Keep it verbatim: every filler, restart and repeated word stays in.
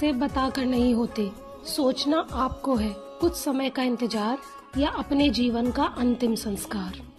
से बताकर नहीं होते। सोचना आपको है, कुछ समय का इंतजार या अपने जीवन का अंतिम संस्कार।